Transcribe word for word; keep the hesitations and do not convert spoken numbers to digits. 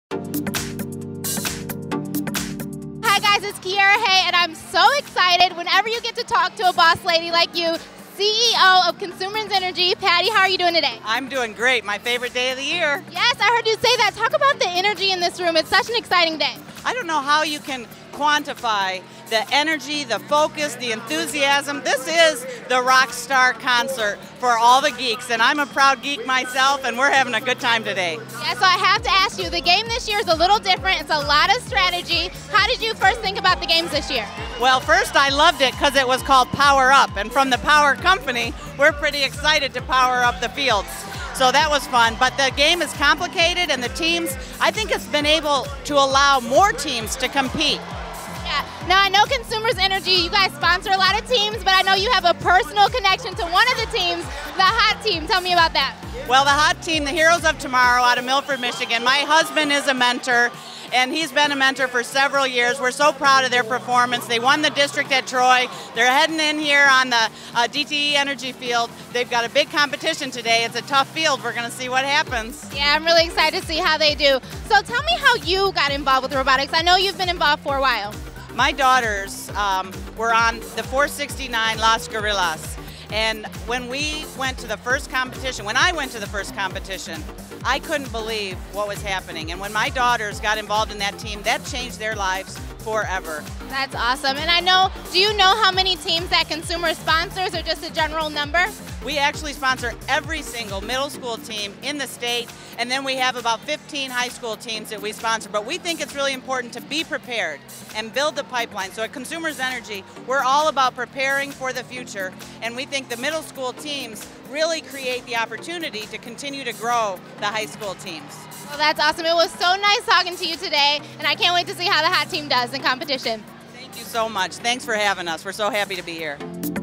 Hi guys, it's Kiara, hey, and I'm so excited whenever you get to talk to a boss lady like you, C E O of Consumers Energy. Patti, how are you doing today? I'm doing great. My favorite day of the year. Yes, I heard you say that. Talk about the energy in this room. It's such an exciting day. I don't know how you can quantify the energy, the focus, the enthusiasm. This is the rock star concert for all the geeks, and I'm a proud geek myself, and we're having a good time today. Yeah, so I have to ask you, the game this year is a little different. It's a lot of strategy. How did you first think about the games this year? Well, first I loved it because it was called Power Up, and from the Power Company, we're pretty excited to power up the fields. So that was fun, but the game is complicated, and the teams, I think it's been able to allow more teams to compete. Yeah. Now, I know Consumers Energy, you guys sponsor a lot of teams, but I know you have a personal connection to one of the teams, the Hot Team. Tell me about that. Well, the Hot Team, the Heroes of Tomorrow out of Milford, Michigan. My husband is a mentor, and he's been a mentor for several years. We're so proud of their performance. They won the district at Troy. They're heading in here on the uh, D T E Energy field. They've got a big competition today. It's a tough field. We're going to see what happens. Yeah, I'm really excited to see how they do. So tell me how you got involved with robotics. I know you've been involved for a while. My daughters um, were on the four sixty-nine Las Gorillas. And when we went to the first competition, when I went to the first competition, I couldn't believe what was happening. And when my daughters got involved in that team, that changed their lives forever. That's awesome. And I know, do you know how many teams that Consumer sponsors, or just a general number? We actually sponsor every single middle school team in the state, and then we have about fifteen high school teams that we sponsor. But we think it's really important to be prepared and build the pipeline. So at Consumers Energy, we're all about preparing for the future, and we think the middle school teams really create the opportunity to continue to grow the high school teams. Well, that's awesome. It was so nice talking to you today, and I can't wait to see how the Hot Team does in competition. Thank you so much. Thanks for having us. We're so happy to be here.